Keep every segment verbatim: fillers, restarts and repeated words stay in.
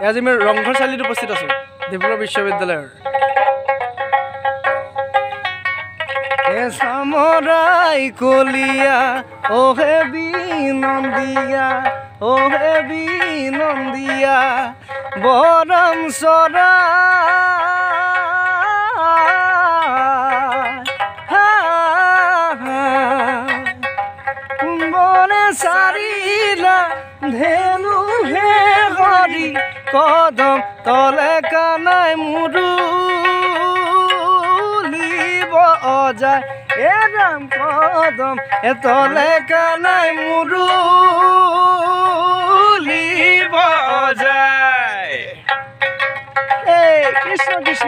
আজি মই ৰংঘৰ চাৰিআলিত উপস্থিত আছোঁ ডিব্ৰুগড় বিশ্ববিদ্যালয়ৰ এ সামৰাই কলিয়া ও হে বিনন্দিয়া ও হে বিনন্দিয়া বৰম চৰা সারিলা ধেনু হে হরি কদম তলে কানাই মুরুলিব অজায় এ রাম কদম এ তলে কানাই মুরুলিব অজায় এই কৃষ্ণ কৃষ্ণ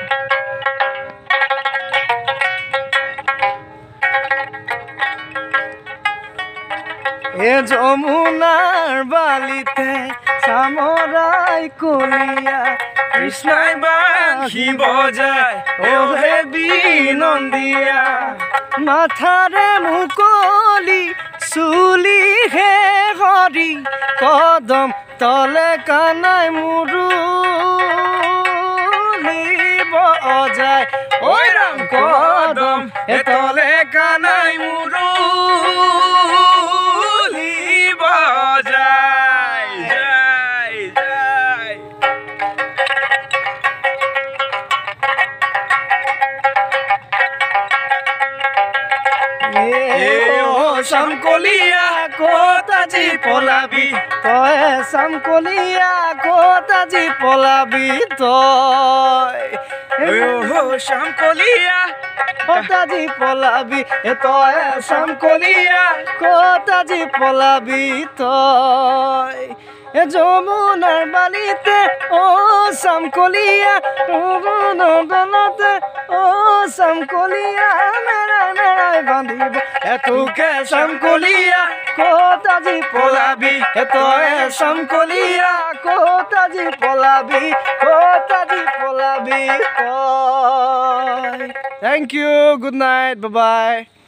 এ যমুনার বালিতে সামরাই কলিয়া কৃষ্ণাই বাঁশি বজায় ও হে বিনন্দিয়া মাথারে মুকলি চুলি হে হরি কদম তলে কানাই মুরুলিব অজায় ওই রাম কদম এ তলে কানাই মুরু সামকলিয়া কোতাজি পলাবি তয় সামকলিয়া কোতাজি পলাবি তয় সামকলিয়া কোতাজি পলাবি এ তয় সামকলিয়া কোতাজি পলাবি তয় এ যমুনার বালিতে ও সামকলিয়া নদনতে ও সামকলিয়া মেরাই মেরাই বাঁধিব এতুকে সামকলিয়া কোতাজি পলাবি এতয়ে সামকলিয়া কোতাজি পলাবি কোতাজি পলাবি কয় thank you good night bye by